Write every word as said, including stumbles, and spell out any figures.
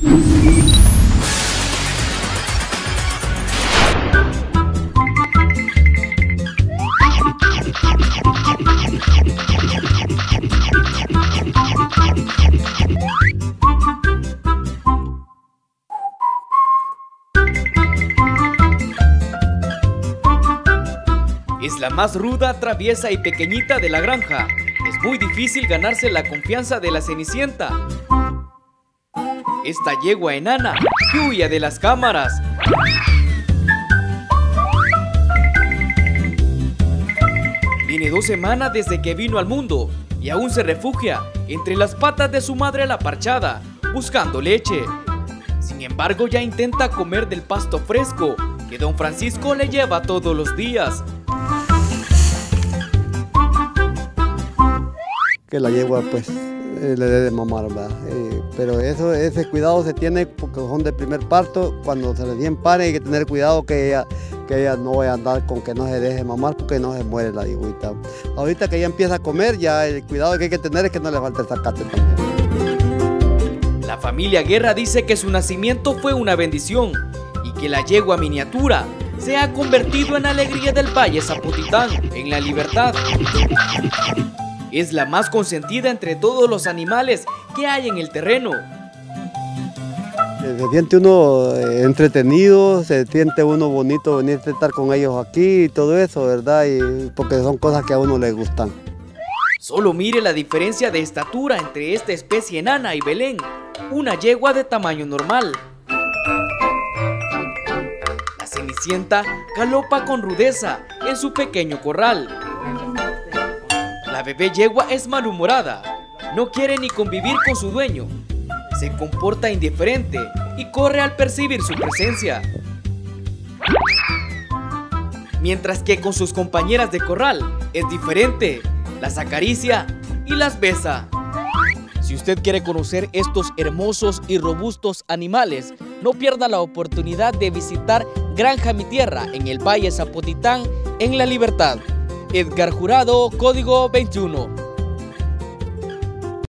Es la más ruda, traviesa y pequeñita de la granja. Es muy difícil ganarse la confianza de la Cenicienta. Esta yegua enana que huye de las cámaras. Tiene dos semanas desde que vino al mundo y aún se refugia entre las patas de su madre la parchada, buscando leche. Sin embargo, ya intenta comer del pasto fresco que don Francisco le lleva todos los días. Que la yegua pues eh, le dé de mamar, ¿verdad? Eh, pero eso, ese cuidado se tiene porque son de primer parto. Cuando se recién pare hay que tener cuidado que ella, que ella no vaya a andar con que no se deje mamar porque no se muere la yegüita. Ahorita que ella empieza a comer, ya el cuidado que hay que tener es que no le falte el zacate también. La familia Guerra dice que su nacimiento fue una bendición y que la yegua miniatura se ha convertido en alegría del Valle Zapotitán, en la libertad. Es la más consentida entre todos los animales que hay en el terreno. Se siente uno entretenido, se siente uno bonito venir a estar con ellos aquí y todo eso, ¿verdad? Y porque son cosas que a uno le gustan. Solo mire la diferencia de estatura entre esta especie enana y Belén, una yegua de tamaño normal. La Cenicienta galopa con rudeza en su pequeño corral. La bebé yegua es malhumorada, no quiere ni convivir con su dueño, se comporta indiferente y corre al percibir su presencia. Mientras que con sus compañeras de corral es diferente, las acaricia y las besa. Si usted quiere conocer estos hermosos y robustos animales, no pierda la oportunidad de visitar Granja Mi Tierra en el Valle Zapotitán, en La Libertad. Edgar Jurado, Código veintiuno.